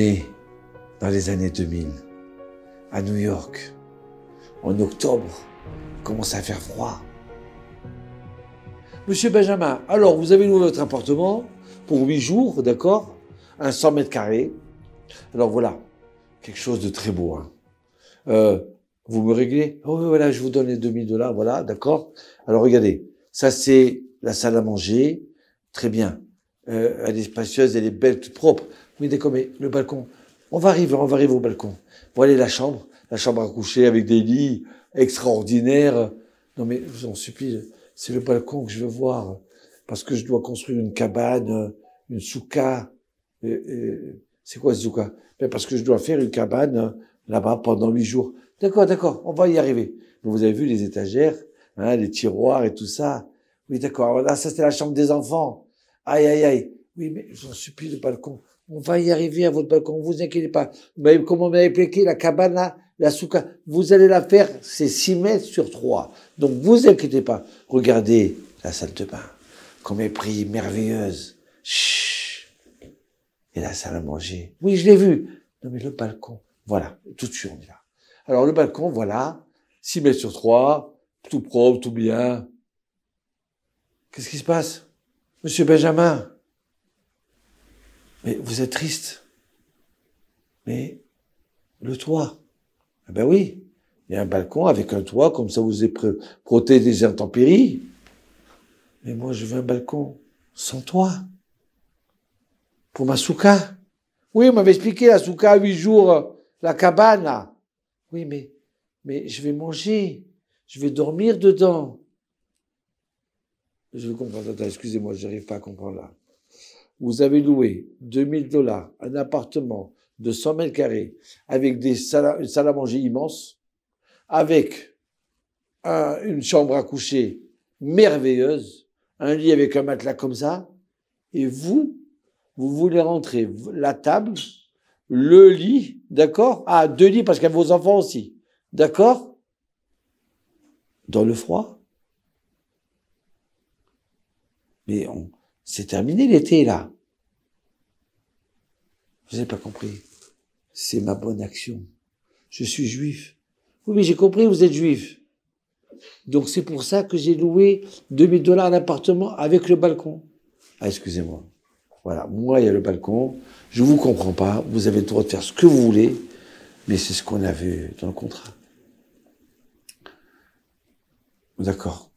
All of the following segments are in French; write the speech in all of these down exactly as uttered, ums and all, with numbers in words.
est dans les années deux mille, à New York, en octobre, il commence à faire froid. Monsieur Benjamin, alors vous avez loué votre appartement pour huit jours, d'accord, un cent mètres carrés. Alors voilà, quelque chose de très beau. Hein. Euh, vous me réglez? Oh oui, voilà, je vous donne les deux mille dollars, voilà, d'accord. Alors regardez, ça c'est la salle à manger, très bien. Euh, elle est spacieuse, elle est belle, toute propre. Oui, d'accord, mais le balcon, on va arriver, on va arriver au balcon. Voilà la chambre, la chambre à coucher avec des lits extraordinaires. Non mais, je vous en supplie, c'est le balcon que je veux voir, parce que je dois construire une cabane, une souka. Et, et, c'est quoi, une souka? Ben parce que je dois faire une cabane là-bas pendant huit jours. D'accord, d'accord, on va y arriver. Donc, vous avez vu les étagères, hein, les tiroirs et tout ça. Oui, d'accord. Là, ça, c'est la chambre des enfants. Aïe, aïe, aïe. Oui, mais je vous en supplie, le balcon. On va y arriver à votre balcon, vous inquiétez pas. Mais comme on m'avait expliqué, la cabane là, la souka, vous allez la faire, c'est six mètres sur trois. Donc, vous inquiétez pas. Regardez la salle de bain. Comme elle pris, merveilleuse. Chut. Et la salle à manger. Oui, je l'ai vu. Non, mais le balcon. Voilà. Tout de suite, on est là. Alors, le balcon, voilà. six mètres sur trois. Tout propre, tout bien. Qu'est-ce qui se passe? Monsieur Benjamin? Mais vous êtes triste. Mais le toit. Eh ben oui. Il y a un balcon avec un toit, comme ça vous êtes protégé des intempéries. Mais moi, je veux un balcon sans toit. Pour ma souka. Oui, on m'avait expliqué la souka, huit jours, la cabane, là. Oui, mais, mais je vais manger. Je vais dormir dedans. Je comprends. Attends, excusez-moi, je n'arrive pas à comprendre là. Vous avez loué deux mille dollars, un appartement de cent mètres carrés, avec des salles à, une salle à manger immense, avec un, une chambre à coucher merveilleuse, un lit avec un matelas comme ça, et vous, vous voulez rentrer la table, le lit, d'accord? Ah, deux lits parce qu'il y a vos enfants aussi, d'accord? Dans le froid. Mais on, c'est terminé l'été, là. Vous n'avez pas compris. C'est ma bonne action. Je suis juif. Oui, mais j'ai compris, vous êtes juif. Donc c'est pour ça que j'ai loué deux mille dollars l'appartement avec le balcon. Ah, excusez-moi. Voilà, moi, il y a le balcon. Je vous comprends pas. Vous avez le droit de faire ce que vous voulez. Mais c'est ce qu'on a vu dans le contrat. D'accord.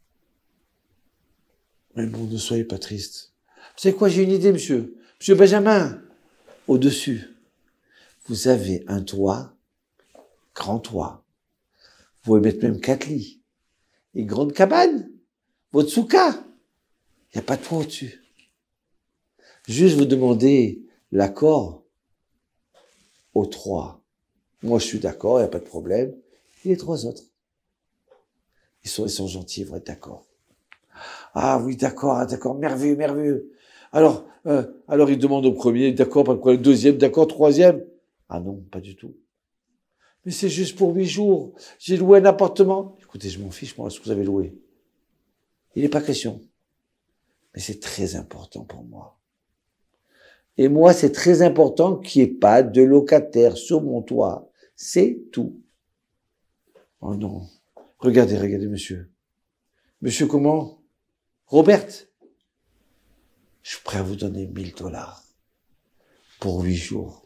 Mais bon, ne soyez pas triste. Vous savez quoi, j'ai une idée, monsieur. Monsieur Benjamin, au-dessus, vous avez un toit, grand toit. Vous pouvez mettre même quatre lits. Et grande cabane. Votre souka. Il n'y a pas de toit au-dessus. Juste vous demandez l'accord aux trois. Moi, je suis d'accord, il n'y a pas de problème. Et les trois autres. Ils sont, ils sont gentils, ils vont être d'accord. Ah oui, d'accord, d'accord, merveilleux, merveilleux. Alors, euh, alors il demande au premier, d'accord, pas de problème, deuxième, d'accord, troisième. Ah non, pas du tout. Mais c'est juste pour huit jours. J'ai loué un appartement. Écoutez, je m'en fiche, moi, ce que vous avez loué. Il n'est pas question. Mais c'est très important pour moi. Et moi, c'est très important qu'il n'y ait pas de locataire sur mon toit. C'est tout. Oh non. Regardez, regardez, monsieur. Monsieur comment? Robert. Je suis prêt à vous donner mille dollars pour huit jours.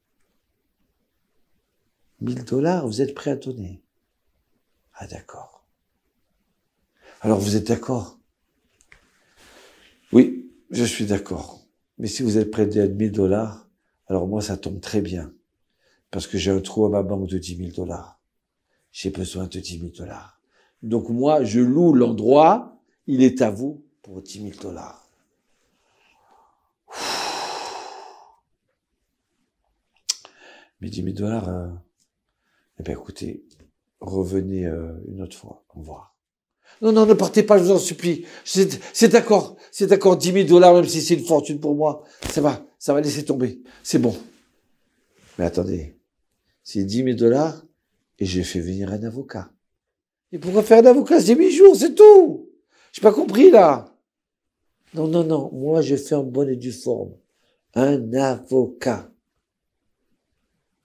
mille dollars, vous êtes prêt à donner? Ah, d'accord. Alors, vous êtes d'accord? Oui, je suis d'accord. Mais si vous êtes prêt à donner mille dollars, alors moi, ça tombe très bien. Parce que j'ai un trou à ma banque de dix mille dollars. J'ai besoin de dix mille dollars. Donc moi, je loue l'endroit, il est à vous pour dix mille dollars. Mais dix mille dollars, euh, eh bien écoutez, revenez euh, une autre fois, au revoir. Non, non, ne partez pas, je vous en supplie. C'est, c'est d'accord, c'est d'accord, dix mille dollars, même si c'est une fortune pour moi, ça va, ça va laisser tomber, c'est bon. Mais attendez, c'est dix mille dollars et j'ai fait venir un avocat. Et pourquoi faire un avocat? C'est huit jours, c'est tout. J'ai pas compris, là. Non, non, non, moi, je fais en bonne et due forme. Un avocat.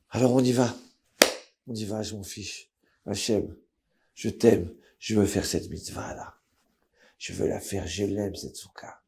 Alors on y va. On y va, je m'en fiche. Hachem, je t'aime. Je veux faire cette mitzvah-là. Je veux la faire, je l'aime, cette souka.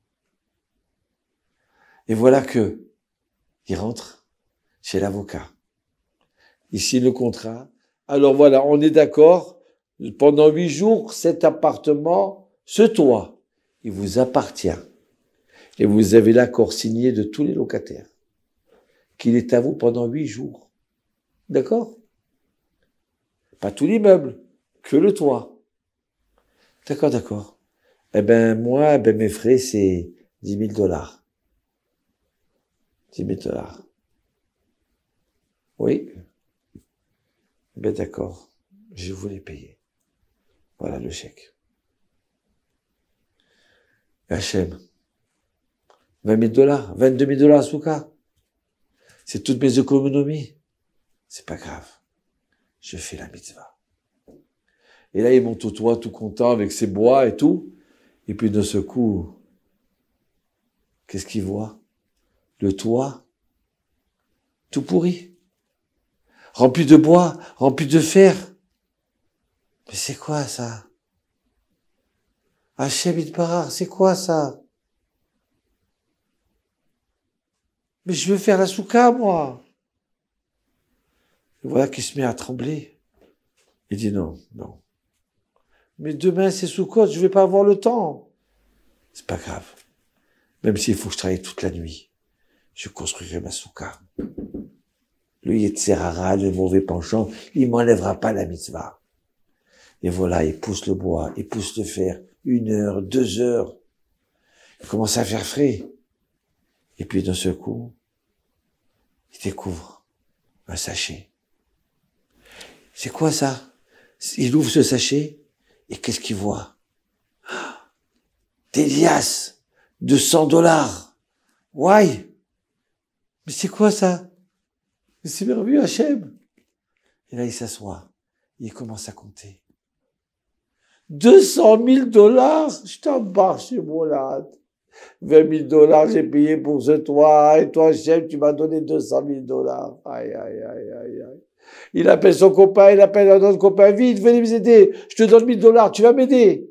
Et voilà que, il rentre chez l'avocat. Il signe le contrat. Alors voilà, on est d'accord. Pendant huit jours, cet appartement, ce toit, il vous appartient. Et vous avez l'accord signé de tous les locataires. Qu'il est à vous pendant huit jours. D'accord? Pas tout l'immeuble, que le toit. D'accord, d'accord. Eh ben, moi, ben, mes frais, c'est dix mille dollars. dix mille dollars. Oui. Ben, d'accord. Je vous les payer. Voilà le chèque. Hachem. vingt mille dollars, vingt-deux mille dollars à Souka. C'est toutes mes économies. C'est pas grave. Je fais la mitzvah. Et là, il monte au toit tout content avec ses bois et tout. Et puis de ce coup, qu'est-ce qu'il voit? Le toit, tout pourri. Rempli de bois, rempli de fer. Mais c'est quoi ça? Hachem Itbarar, c'est quoi ça? Mais je veux faire la souka, moi. Et voilà qu'il se met à trembler. Il dit non, non. Mais demain, c'est Soukot, je vais pas avoir le temps. C'est pas grave. Même s'il faut que je travaille toute la nuit, je construirai ma souka. Le Yetzerara, le mauvais penchant, il m'enlèvera pas la mitzvah. Et voilà, il pousse le bois, il pousse le fer, une heure, deux heures. Il commence à faire frais. Et puis d'un seul coup, il découvre un sachet. C'est quoi ça? Il ouvre ce sachet, et qu'est-ce qu'il voit? Des liasses de cent dollars. Ouais. Mais c'est quoi ça? Mais c'est merveilleux, Hachem. Et là, il s'assoit. Il commence à compter. deux cent mille dollars? Je t'embarque chez mon lad. vingt mille dollars, j'ai payé pour ce toit. Et toi, Hachem, tu m'as donné deux cent mille dollars. Aïe, aïe, aïe, aïe, aïe. Il appelle son copain, il appelle un autre copain. Vite, venez m'aider. Je te donne mille dollars, tu vas m'aider.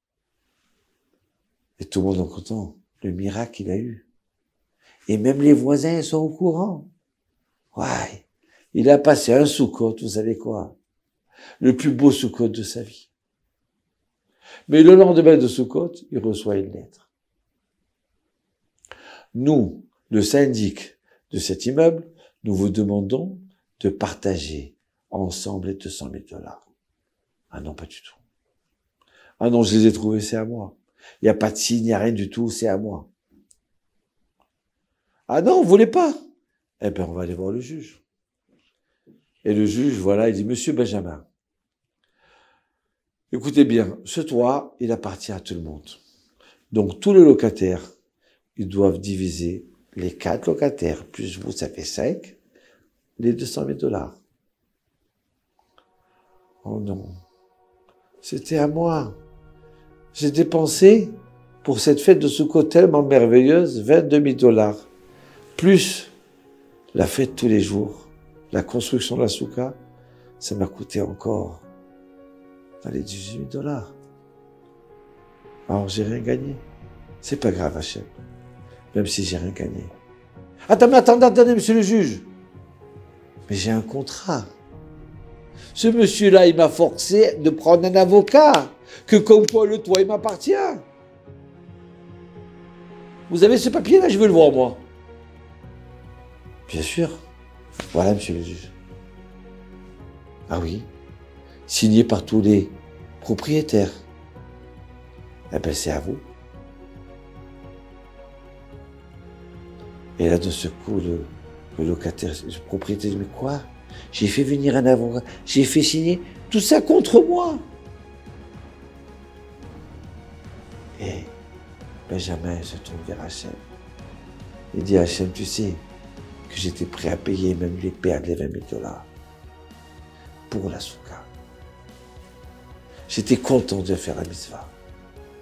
Et tout le monde est content. Le miracle qu'il a eu. Et même les voisins sont au courant. Ouais. Il a passé un Soukot, vous savez quoi? Le plus beau Soukot de sa vie. Mais le lendemain de Soukot, il reçoit une lettre. Nous, le syndic de cet immeuble, nous vous demandons de partager ensemble les deux cent mille dollars. Ah non, pas du tout. Ah non, je les ai trouvés, c'est à moi. Il n'y a pas de signe, il n'y a rien du tout, c'est à moi. Ah non, vous voulez pas? Eh bien, on va aller voir le juge. Et le juge, voilà, il dit, Monsieur Benjamin, écoutez bien, ce toit, il appartient à tout le monde. Donc, tous les locataires, ils doivent diviser les quatre locataires, plus vous, ça fait cinq, les deux cent mille dollars. Oh non. C'était à moi. J'ai dépensé, pour cette fête de Soukot tellement merveilleuse, vingt-deux mille dollars. Plus la fête tous les jours, la construction de la souka, ça m'a coûté encore dans les dix-huit mille dollars. Alors j'ai rien gagné. C'est pas grave, Hachem. Même si j'ai rien gagné. Attends, mais attendez, attendez, monsieur le juge. Mais j'ai un contrat. Ce monsieur-là, il m'a forcé de prendre un avocat. Que comme quoi le toit, il m'appartient. Vous avez ce papier-là, je veux le voir, moi. Bien sûr. Voilà, monsieur le juge. Ah oui. Signé par tous les propriétaires. Eh bien, c'est à vous. Et là, de ce coup, le, le locataire, le propriétaire dit, mais quoi? J'ai fait venir un avocat, j'ai fait signer tout ça contre moi. Et Benjamin se tourne vers Hachem. Il dit, Hachem, tu sais que j'étais prêt à payer, même lui perdre les vingt mille dollars pour la souka. J'étais content de faire la mitzvah.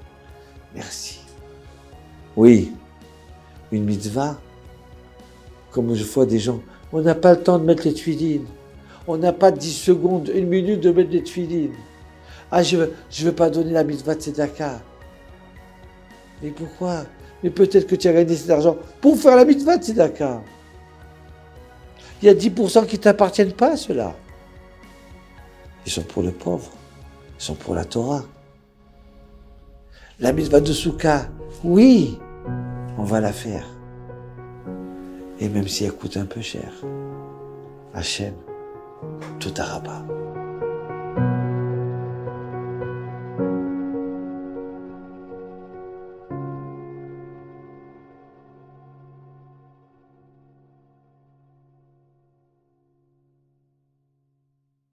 Merci. Oui, une mitzvah, Comme je vois des gens, on n'a pas le temps de mettre les tuilines. On n'a pas dix secondes, une minute de mettre les tuilines. Ah, je veux, je veux pas donner la mitzvah de tzedaka. Mais pourquoi? Mais peut-être que tu as gagné cet argent pour faire la mitzvah de tzedaka. Il y a dix pour cent qui ne t'appartiennent pas, ceux-là. Ils sont pour le pauvre. Ils sont pour la Torah. La mitzvah de Souka, oui, on va la faire. Et même si elle coûte un peu cher, Hachem, tout à rabat.